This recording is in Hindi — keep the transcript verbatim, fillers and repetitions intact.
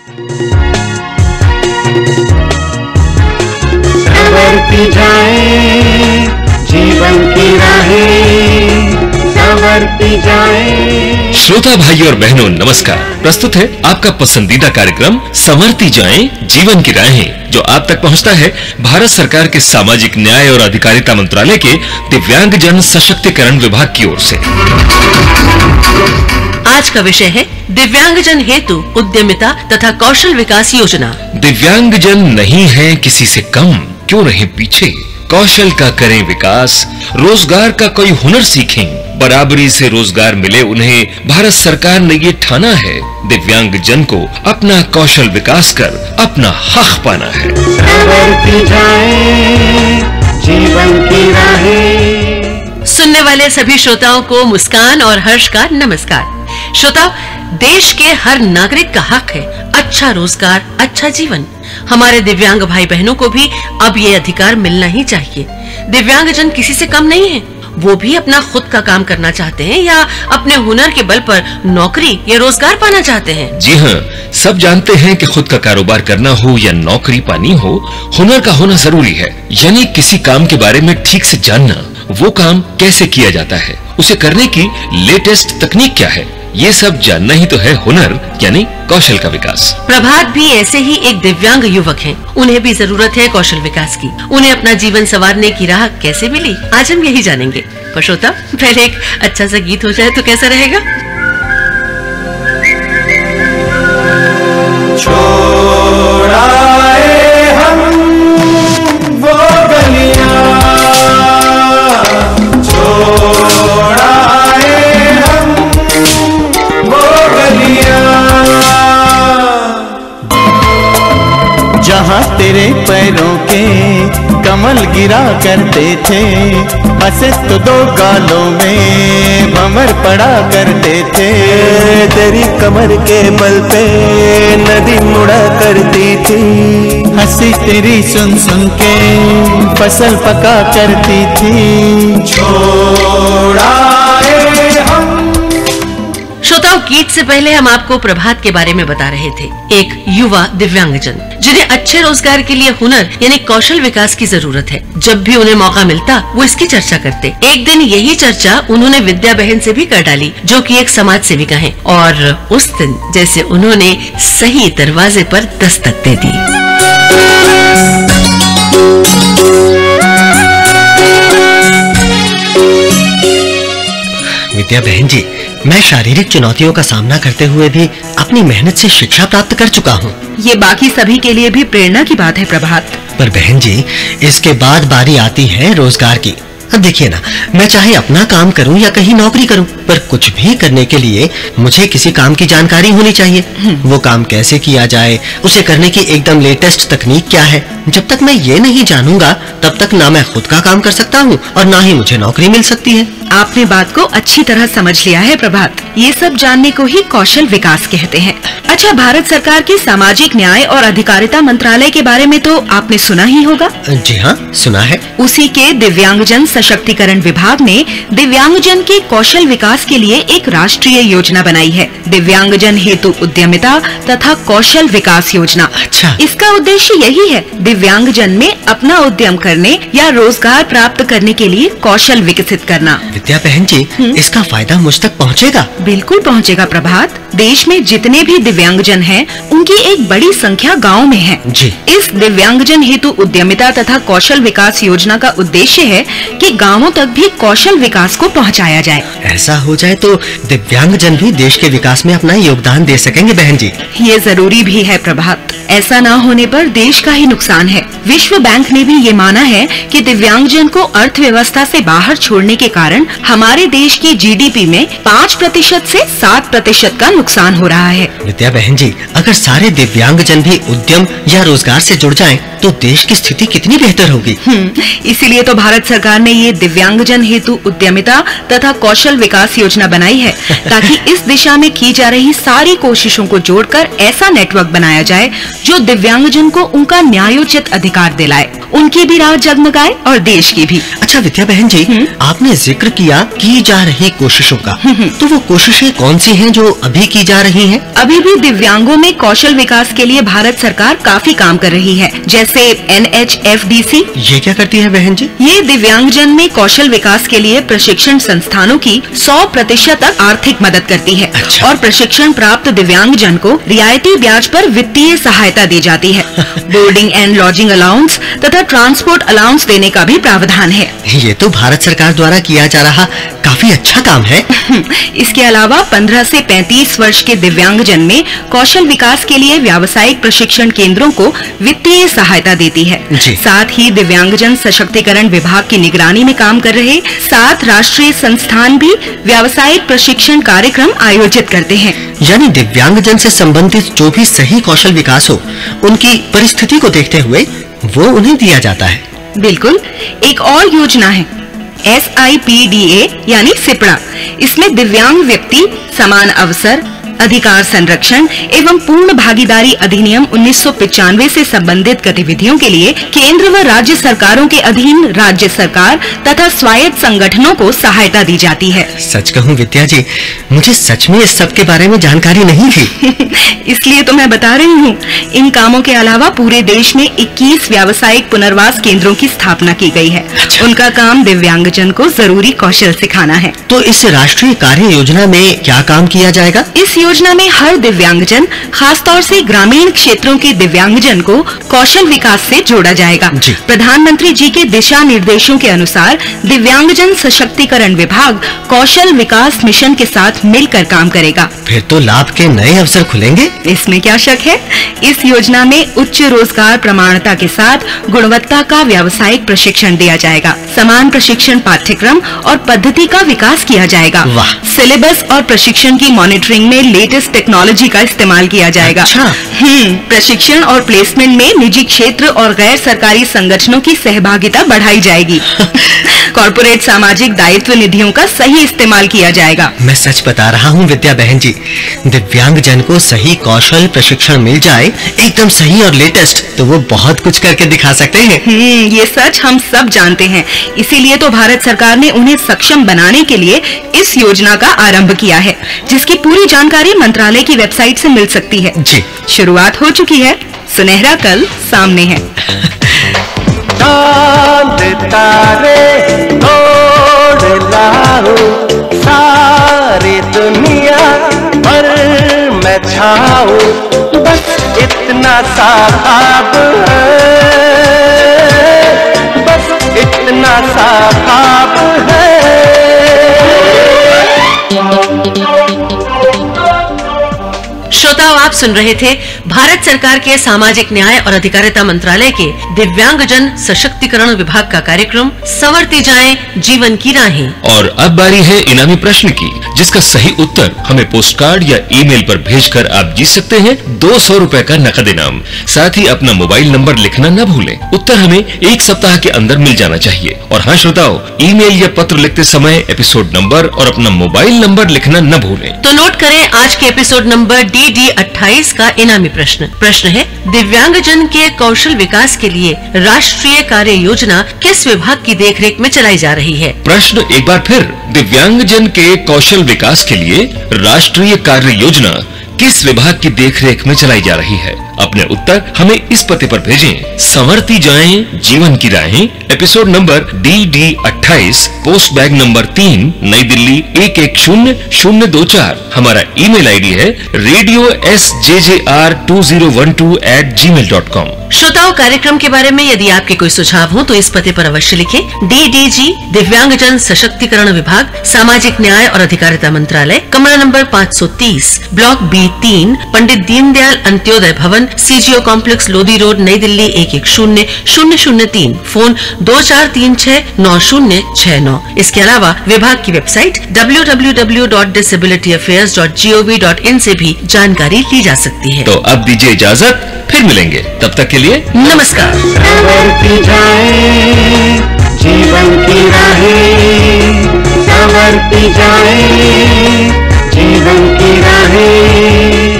संवरती जाए जीवन की राहें, संवरती जाए। श्रोता भाई और बहनों नमस्कार। प्रस्तुत है आपका पसंदीदा कार्यक्रम संवरती जाएं जीवन की राहें, जो आप तक पहुंचता है भारत सरकार के सामाजिक न्याय और अधिकारिता मंत्रालय के दिव्यांगजन सशक्तिकरण विभाग की ओर से। आज का विषय है दिव्यांगजन हेतु उद्यमिता तथा कौशल विकास योजना। दिव्यांगजन नहीं है किसी से कम, क्यों रहे पीछे, कौशल का करें विकास, रोजगार का कोई हुनर सीखें, बराबरी से रोजगार मिले उन्हें। भारत सरकार ने ये ठाना है दिव्यांगजन को अपना कौशल विकास कर अपना हक पाना है। संवरती जाए जीवन की राहें। सुनने वाले सभी श्रोताओं को मुस्कान और हर्ष का नमस्कार। श्रोताओ, देश के हर नागरिक का हक है अच्छा रोजगार, अच्छा जीवन। हमारे दिव्यांग भाई बहनों को भी अब ये अधिकार मिलना ही चाहिए। दिव्यांगजन किसी से कम नहीं है, वो भी अपना खुद का काम करना चाहते हैं या अपने हुनर के बल पर नौकरी या रोजगार पाना चाहते हैं। जी हाँ, सब जानते हैं कि खुद का कारोबार करना हो या नौकरी पानी हो, हुनर का होना जरूरी है। यानी किसी काम के बारे में ठीक से जानना, वो काम कैसे किया जाता है, उसे करने की लेटेस्ट तकनीक क्या है, ये सब जानना ही तो है हुनर यानी कौशल का विकास। प्रभात भी ऐसे ही एक दिव्यांग युवक हैं। उन्हें भी जरूरत है कौशल विकास की। उन्हें अपना जीवन संवारने की राह कैसे मिली, आज हम यही जानेंगे। पर श्रोता, पहले एक अच्छा सा गीत हो जाए तो कैसा रहेगा? छोड़ाए हम वो गलियां, छोड़ाए हम वो गलियां, जहाँ तेरे पैरों के कमल गिरा करते थे, हंसे तो दो गालों में भंवर पड़ा करते थे। तेरी कमर के बल पे नदी मुड़ा करती थी, हंसी तेरी सुन सुन के फसल पका करती थी। छोड़ाए हम। श्रोताओं, गीत से पहले हम आपको प्रभात के बारे में बता रहे थे, एक युवा दिव्यांगजन जिन्हें अच्छे रोजगार के लिए हुनर यानी कौशल विकास की जरूरत है। जब भी उन्हें मौका मिलता वो इसकी चर्चा करते। एक दिन यही चर्चा उन्होंने विद्या बहन से भी कर डाली, जो कि एक समाज सेविका हैं। और उस दिन जैसे उन्होंने सही दरवाजे पर दस्तक दे दी। विद्या बहन जी, मैं शारीरिक चुनौतियों का सामना करते हुए भी अपनी मेहनत से शिक्षा प्राप्त कर चुका हूँ। ये बाकी सभी के लिए भी प्रेरणा की बात है प्रभात। पर बहन जी, इसके बाद बारी आती है रोजगार की। अब देखिए ना, मैं चाहे अपना काम करूं या कहीं नौकरी करूं, पर कुछ भी करने के लिए मुझे किसी काम की जानकारी होनी चाहिए। वो काम कैसे किया जाए, उसे करने की एकदम लेटेस्ट तकनीक क्या है। जब तक मैं ये नहीं जानूंगा, तब तक ना मैं खुद का काम कर सकता हूँ और ना ही मुझे नौकरी मिल सकती है। आपने बात को अच्छी तरह समझ लिया है प्रभात। ये सब जानने को ही कौशल विकास कहते हैं। अच्छा, भारत सरकार के सामाजिक न्याय और अधिकारिता मंत्रालय के बारे में तो आपने सुना ही होगा। जी हाँ, सुना है। उसी के दिव्यांगजन सशक्तिकरण विभाग ने दिव्यांगजन के कौशल विकास के लिए एक राष्ट्रीय योजना बनाई है, दिव्यांगजन हेतु उद्यमिता तथा कौशल विकास योजना। अच्छा। इसका उद्देश्य यही है दिव्यांगजन में अपना उद्यम करने या रोजगार प्राप्त करने के लिए कौशल विकसित करना। विद्या बहन जी, इसका फायदा मुझ तक पहुँचेगा? बिल्कुल पहुँचेगा प्रभात। देश में जितने भी दिव्यांगजन हैं, उनकी एक बड़ी संख्या गांव में है। जी। इस दिव्यांगजन हेतु उद्यमिता तथा कौशल विकास योजना का उद्देश्य है कि गांवों तक भी कौशल विकास को पहुंचाया जाए। ऐसा हो जाए तो दिव्यांगजन भी देश के विकास में अपना योगदान दे सकेंगे बहन जी। ये जरूरी भी है प्रभात। ऐसा ना होने पर देश का ही नुकसान है। विश्व बैंक ने भी ये माना है कि दिव्यांगजन को अर्थव्यवस्था से बाहर छोड़ने के कारण हमारे देश की जीडीपी में पाँच प्रतिशत से सात प्रतिशत का नुकसान हो रहा है। विद्या बहन जी, अगर सारे दिव्यांगजन भी उद्यम या रोजगार से जुड़ जाएं, तो देश की स्थिति कितनी बेहतर होगी। इसीलिए तो भारत सरकार ने ये दिव्यांगजन हेतु उद्यमिता तथा कौशल विकास योजना बनाई है, ताकि इस दिशा में की जा रही सारी कोशिशों को जोड़कर ऐसा नेटवर्क बनाया जाए जो दिव्यांगजन को उनका न्यायोचित अधिकार दिलाए उनकी भी राह जगमगाए और देश की भी। अच्छा विद्या बहन जी, आपने जिक्र किया की जा रही कोशिशों का, तो वो कोशिशें कौन सी हैं जो अभी की जा रही हैं? अभी भी दिव्यांगों में कौशल विकास के लिए भारत सरकार काफी काम कर रही है, जैसे N H F D C. ये क्या करती है बहन जी? ये दिव्यांगजन में कौशल विकास के लिए प्रशिक्षण संस्थानों की सौ प्रतिशत तक आर्थिक मदद करती है। अच्छा। और प्रशिक्षण प्राप्त दिव्यांगजन को रियायती ब्याज पर वित्तीय सहायता दी जाती है। बोर्डिंग एंड लॉजिंग अलाउंस तथा ट्रांसपोर्ट अलाउंस देने का भी प्रावधान है। ये तो भारत सरकार द्वारा किया जा रहा काफी अच्छा काम है। इसके अलावा पंद्रह से पैंतीस वर्ष के दिव्यांगजन में कौशल विकास के लिए व्यावसायिक प्रशिक्षण केंद्रों को वित्तीय सहायता देती है। जी। साथ ही दिव्यांगजन सशक्तिकरण विभाग की निगरानी में काम कर रहे सात राष्ट्रीय संस्थान भी व्यावसायिक प्रशिक्षण कार्यक्रम आयोजित करते हैं। यानी दिव्यांगजन से संबंधित जो भी सही कौशल विकास हो, उनकी परिस्थिति को देखते हुए वो उन्हें दिया जाता है। बिल्कुल। एक और योजना है S I P D A यानी सिपड़ा। इसमें दिव्यांग व्यक्ति समान अवसर, अधिकार संरक्षण एवं पूर्ण भागीदारी अधिनियम उन्नीस सौ पचानवे से संबंधित गतिविधियों के लिए केंद्र व राज्य सरकारों के अधीन राज्य सरकार तथा स्वायत्त संगठनों को सहायता दी जाती है। सच कहूँ विद्या जी, मुझे सच में इस सब के बारे में जानकारी नहीं थी। इसलिए तो मैं बता रही हूँ। इन कामों के अलावा पूरे देश में इक्कीस व्यावसायिक पुनर्वास केंद्रों की स्थापना की गई है। अच्छा। उनका काम दिव्यांगजन को जरूरी कौशल सिखाना है। तो इस राष्ट्रीय कार्य योजना में क्या काम किया जाएगा? इस योजना में हर दिव्यांगजन, खासतौर से ग्रामीण क्षेत्रों के दिव्यांगजन को कौशल विकास से जोड़ा जाएगा। जी। प्रधानमंत्री जी के दिशा निर्देशों के अनुसार दिव्यांगजन सशक्तिकरण विभाग कौशल विकास मिशन के साथ मिलकर काम करेगा। फिर तो लाभ के नए अवसर खुलेंगे। इसमें क्या शक है। इस योजना में उच्च रोजगार प्रमाणता के साथ गुणवत्ता का व्यावसायिक प्रशिक्षण दिया जाएगा। समान प्रशिक्षण पाठ्यक्रम और पद्धति का विकास किया जाएगा। वाह। सिलेबस और प्रशिक्षण की मॉनिटरिंग में लेटेस्ट टेक्नोलॉजी का इस्तेमाल किया जाएगा। अच्छा। हम्म प्रशिक्षण और प्लेसमेंट में निजी क्षेत्र और गैर सरकारी संगठनों की सहभागिता बढ़ाई जाएगी। कॉर्पोरेट सामाजिक दायित्व निधियों का सही इस्तेमाल किया जाएगा। मैं सच बता रहा हूँ विद्या बहन जी, दिव्यांग जन को सही कौशल प्रशिक्षण मिल जाए, एकदम सही और लेटेस्ट, तो वो बहुत कुछ करके दिखा सकते हैं। हम्म ये सच हम सब जानते हैं। इसीलिए तो भारत सरकार ने उन्हें सक्षम बनाने के लिए इस योजना का आरंभ किया है, जिसकी पूरी जानकारी मंत्रालय की वेबसाइट से मिल सकती है। जी। शुरुआत हो चुकी है, सुनहरा कल सामने है। चांद तारे तोड़ लाओ, सारी दुनिया पर मैं छाऊं, बस इतना सा ख्वाब है, बस इतना सा ख्वाब है। श्रोताओ, आप सुन रहे थे भारत सरकार के सामाजिक न्याय और अधिकारिता मंत्रालय के दिव्यांगजन सशक्तिकरण विभाग का कार्यक्रम संवरती जाएं जीवन की राहें। और अब बारी है इनामी प्रश्न की, जिसका सही उत्तर हमें पोस्ट कार्ड या ईमेल पर भेजकर आप जीत सकते हैं दो सौ रूपए का नकद इनाम। साथ ही अपना मोबाइल नंबर लिखना न भूलें। उत्तर हमें एक सप्ताह के अंदर मिल जाना चाहिए। और हाँ श्रोताओ, ईमेल या पत्र लिखते समय एपिसोड नंबर और अपना मोबाइल नंबर लिखना न भूलें। तो नोट करें आज के एपिसोड नंबर डी डी अट्ठाईस का इनामी प्रश्न। प्रश्न है, दिव्यांगजन के कौशल विकास के लिए राष्ट्रीय कार्य योजना किस विभाग की देखरेख में चलाई जा रही है? प्रश्न एक बार फिर, दिव्यांगजन के कौशल विकास के लिए राष्ट्रीय कार्य योजना किस विभाग की देखरेख में चलाई जा रही है? अपने उत्तर हमें इस पते पर भेजें, संवरती जाएं जीवन की राहें, एपिसोड नंबर डी डी अट्ठाईस, पोस्ट बैग नंबर तीन, नई दिल्ली एक एक शून्य शून्य दो चार। हमारा ईमेल आईडी है radio S J J R two zero one two eight Gmail dot com. श्रोताओं, कार्यक्रम के बारे में यदि आपके कोई सुझाव हो तो इस पते पर अवश्य लिखें। डी डी जी दिव्यांगजन सशक्तिकरण विभाग, सामाजिक न्याय और अधिकारिता मंत्रालय, कमरा नंबर पाँच सौ तीस, ब्लॉक बी तीन, पंडित Deendayal Antyodaya Bhawan, C G O complex, Lodhi road, नई दिल्ली एक एक शून्य शून्य शून्य तीन। फोन दो चार तीन छह नौ शून्य छह नौ। इसके अलावा विभाग की website W W W dot disability affairs dot G O V dot in से भी जानकारी ली जा सकती है। तो अब दीजिए इजाजत, फिर मिलेंगे, तब तक के लिए नमस्कार। संवरती जाएं जीवन की राहें, संवरती जाएं जीवन की राहें।